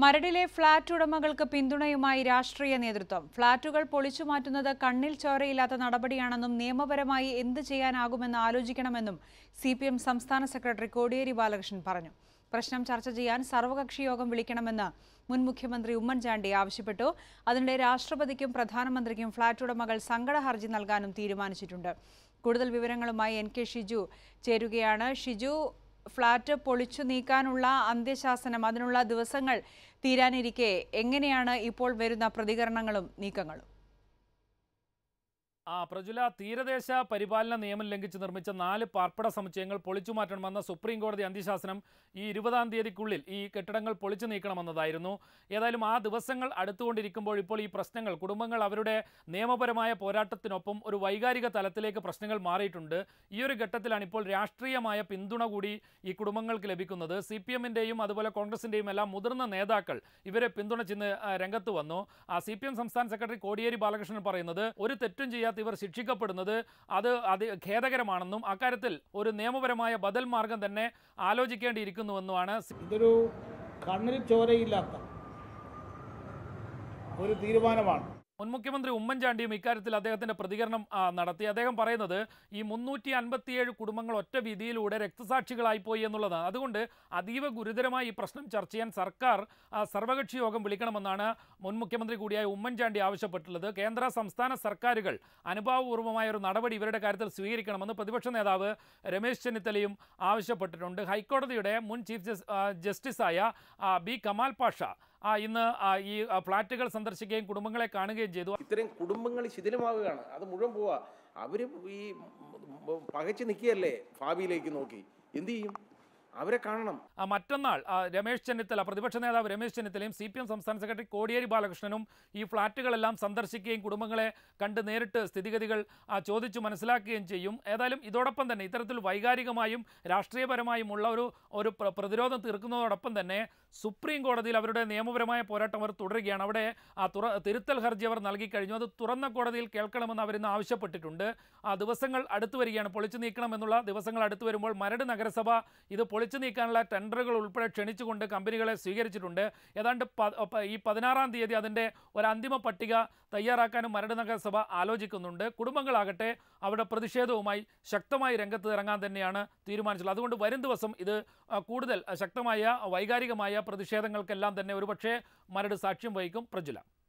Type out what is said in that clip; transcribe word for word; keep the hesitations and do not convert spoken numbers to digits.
മരടിലെ ഫ്ളാറ്റ് ഉടമകൾക്ക് പിന്തുണയുമായി രാഷ്ട്രീയ നേതൃത്വം. ഫ്ളാറ്റുകൾ പൊളിച്ചുമാറ്റുന്നത് കണ്ണിൽ ചോരയില്ലാത്ത നടപടിയാണെന്നും നിയമപരമായി എന്ത് ചെയ്യാനാകുമെന്ന് ആലോചിക്കണമെന്നും സി പി എം സംസ്ഥാന സെക്രട്ടറി കോടിയേരി ബാലകൃഷ്ണൻ പറഞ്ഞു. പ്രശ്നം ചർച്ച ചെയ്യാൻ സർവകക്ഷി യോഗം വിളിക്കണമെന്ന് മുൻ മുഖ്യമന്ത്രി ഉമ്മൻചാണ്ടി ആവശ്യപ്പെട്ടു. അതിനിടെ രാഷ്ട്രപതിക്കും പ്രധാനമന്ത്രിക്കും ഫ്ളാറ്റ് ഉടമകൾ സങ്കട ഹർജി നൽകാനും തീരുമാനിച്ചിട്ടുണ്ട്. കൂടുതൽ വിവരങ്ങളുമായി എൻ കെ ഷിജു ചേരുകയാണ്. ഷിജു, ഫ്ളാറ്റ് പൊളിച്ചു നീക്കാനുള്ള അന്ത്യശാസനം, അതിനുള്ള ദിവസങ്ങൾ തീരാനിരിക്കെ എങ്ങനെയാണ് ഇപ്പോൾ വരുന്ന പ്രതികരണങ്ങളും നീക്കങ്ങളും? ആ പ്രജുല, തീരദേശ പരിപാലന നിയമം ലംഘിച്ച് നിർമ്മിച്ച നാല് പാർപ്പിട സമുച്ചയങ്ങൾ പൊളിച്ചു മാറ്റണമെന്ന സുപ്രീം കോടതി അന്ത്യശാസനം ഈ ഇരുപതാം തീയതിക്കുള്ളിൽ ഈ കെട്ടിടങ്ങൾ പൊളിച്ചു നീക്കണമെന്നതായിരുന്നു. ഏതായാലും ആ ദിവസങ്ങൾ അടുത്തുകൊണ്ടിരിക്കുമ്പോൾ ഇപ്പോൾ ഈ പ്രശ്നങ്ങൾ, കുടുംബങ്ങൾ അവരുടെ നിയമപരമായ പോരാട്ടത്തിനൊപ്പം ഒരു വൈകാരിക തലത്തിലേക്ക് പ്രശ്നങ്ങൾ മാറിയിട്ടുണ്ട്. ഈ ഒരു ഘട്ടത്തിലാണ് ഇപ്പോൾ രാഷ്ട്രീയമായ പിന്തുണ കൂടി ഈ കുടുംബങ്ങൾക്ക് ലഭിക്കുന്നത്. സി പി എമ്മിൻ്റെയും അതുപോലെ കോൺഗ്രസിൻ്റെയും എല്ലാം മുതിർന്ന നേതാക്കൾ ഇവരെ പിന്തുണച്ചിന്ന് രംഗത്ത് വന്നു. ആ സി പി എം സംസ്ഥാന സെക്രട്ടറി കോടിയേരി ബാലകൃഷ്ണൻ പറയുന്നത് ഒരു തെറ്റും ചെയ്യാത്ത ഇവർ ശിക്ഷിക്കപ്പെടുന്നത് അത് അത് ഖേദകരമാണെന്നും അക്കാര്യത്തിൽ ഒരു നിയമപരമായ ബദൽ മാർഗം തന്നെ ആലോചിക്കേണ്ടിയിരിക്കുന്നുവെന്നുമാണ്. ഇതൊരു കണ്ണിൽ ചോരയില്ലാത്ത ഒരു തീരുമാനമാണ്. മുൻ മുഖ്യമന്ത്രി ഉമ്മൻചാണ്ടിയും ഇക്കാര്യത്തിൽ അദ്ദേഹത്തിൻ്റെ പ്രതികരണം നടത്തി. അദ്ദേഹം പറയുന്നത് ഈ മുന്നൂറ്റി അൻപത്തിയേഴ് കുടുംബങ്ങൾ ഒറ്റ വിധിയിലൂടെ രക്തസാക്ഷികളായിപ്പോയി എന്നുള്ളതാണ്. അതുകൊണ്ട് അതീവ ഗുരുതരമായി ഈ പ്രശ്നം ചർച്ച ചെയ്യാൻ സർക്കാർ സർവകക്ഷി യോഗം വിളിക്കണമെന്നാണ് മുൻ മുഖ്യമന്ത്രി കൂടിയായ ഉമ്മൻചാണ്ടി ആവശ്യപ്പെട്ടുള്ളത്. കേന്ദ്ര സംസ്ഥാന സർക്കാരുകൾ അനുഭാവപൂർവമായ ഒരു നടപടി ഇവരുടെ കാര്യത്തിൽ സ്വീകരിക്കണമെന്ന് പ്രതിപക്ഷ നേതാവ് രമേശ് ചെന്നിത്തലയും ആവശ്യപ്പെട്ടിട്ടുണ്ട്. ഹൈക്കോടതിയുടെ മുൻ ചീഫ് ജസ്റ്റിസായ ബി കമാൽ പാഷ ഇന്ന് ഈ ഫ്ളാറ്റുകൾ സന്ദർശിക്കുകയും കുടുംബങ്ങളെ കാണുകയും ചെയ്തു. ഇത്രയും കുടുംബങ്ങൾ ശിഥിലമാവുകയാണ്, അത് മുഴുവൻ പോവാ. അവർ ഈ പകച്ചു നിൽക്കുകയല്ലേ, ഭാവിയിലേക്ക് നോക്കി എന്ത് ചെയ്യും? അവരെ കാണണം. മറ്റന്നാൾ രമേശ് ചെന്നിത്തല, പ്രതിപക്ഷ നേതാവ് രമേശ് ചെന്നിത്തലയും സി പി എം സംസ്ഥാന സെക്രട്ടറി കോടിയേരി ബാലകൃഷ്ണനും ഈ ഫ്ളാറ്റുകളെല്ലാം സന്ദർശിക്കുകയും കുടുംബങ്ങളെ കണ്ട് നേരിട്ട് സ്ഥിതിഗതികൾ ചോദിച്ചു മനസ്സിലാക്കുകയും ചെയ്യും. ഏതായാലും ഇതോടൊപ്പം തന്നെ ഇത്തരത്തിൽ വൈകാരികമായും രാഷ്ട്രീയപരമായുമുള്ള ഒരു ഒരു പ്രതിരോധം തീർക്കുന്നതോടൊപ്പം തന്നെ സുപ്രീം കോടതിയിൽ അവരുടെ നിയമപരമായ പോരാട്ടം അവർ തുടരുകയാണ്. അവിടെ ആ തുറ തിരുത്തൽ ഹർജി അവർ നൽകിക്കഴിഞ്ഞു. അത് തുറന്ന കോടതിയിൽ കേൾക്കണമെന്ന് അവരിന്ന് ആവശ്യപ്പെട്ടിട്ടുണ്ട്. ആ ദിവസങ്ങൾ അടുത്തു വരികയാണ്. പൊളിച്ചു നീക്കണമെന്നുള്ള ദിവസങ്ങൾ അടുത്തു വരുമ്പോൾ മരട് നഗരസഭ ഇത് പൊളിച്ചു നീക്കാനുള്ള ടെൻഡറുകൾ ഉൾപ്പെടെ ക്ഷണിച്ചുകൊണ്ട് കമ്പനികളെ സ്വീകരിച്ചിട്ടുണ്ട്. ഏതാണ്ട് ഈ പതിനാറാം തീയതി അതിൻ്റെ ഒരു അന്തിമ പട്ടിക തയ്യാറാക്കാനും മരട് നഗരസഭ ആലോചിക്കുന്നുണ്ട്. കുടുംബങ്ങളാകട്ടെ അവരുടെ പ്രതിഷേധവുമായി ശക്തമായി രംഗത്ത് ഇറങ്ങാൻ തന്നെയാണ് തീരുമാനിച്ചത്. അതുകൊണ്ട് വരും ദിവസം ഇത് കൂടുതൽ ശക്തമായ വൈകാരികമായ പ്രതിഷേധങ്ങൾക്കെല്ലാം തന്നെ ഒരുപക്ഷെ മരട് സാക്ഷ്യം വഹിക്കും. പ്രജുല.